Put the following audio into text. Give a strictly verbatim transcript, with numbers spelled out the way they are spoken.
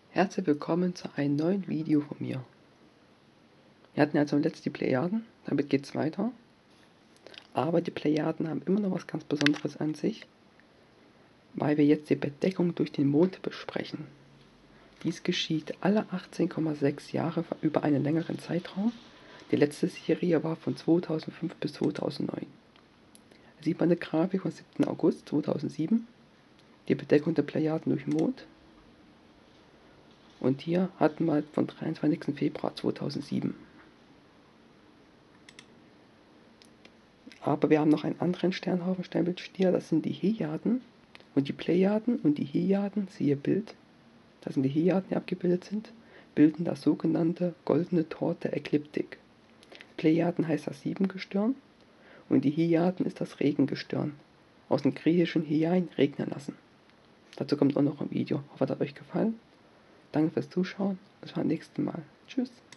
Herzlich willkommen zu einem neuen Video von mir. Wir hatten ja zuletzt die Plejaden, damit geht es weiter. Aber die Plejaden haben immer noch was ganz Besonderes an sich, weil wir jetzt die Bedeckung durch den Mond besprechen. Dies geschieht alle achtzehn Komma sechs Jahre über einen längeren Zeitraum. Die letzte Serie war von zweitausendfünf bis zweitausendneun. Hier sieht man eine Grafik vom siebten August zweitausendsieben, die Bedeckung der Plejaden durch den Mond. Und hier hatten wir von dreiundzwanzigsten Februar zweitausendsieben. Aber wir haben noch einen anderen Sternhaufen Sternbildstier, das sind die Hejaden und die Plejaden. Und die Hejaden, siehe Bild, das sind die Hejaden, die abgebildet sind, bilden das sogenannte goldene Tor der Ekliptik. Plejaden heißt das Siebengestirn und die Hejaden ist das Regengestirn, aus dem griechischen Heian, regnen lassen. Dazu kommt auch noch ein Video. Ich hoffe, es hat euch gefallen. Danke fürs Zuschauen, bis zum nächsten Mal. Tschüss.